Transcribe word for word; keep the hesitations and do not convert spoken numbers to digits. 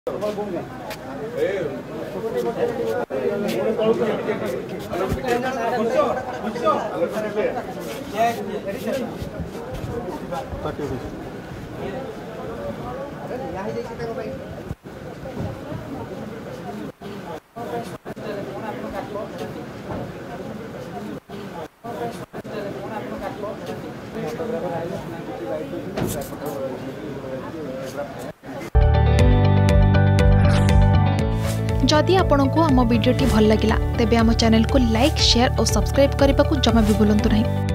जदि आपंक आम भिडी भल लगा तेब आम चैनल को लाइक शेयर और सब्सक्राइब करने को जमा भी भूलु नहीं।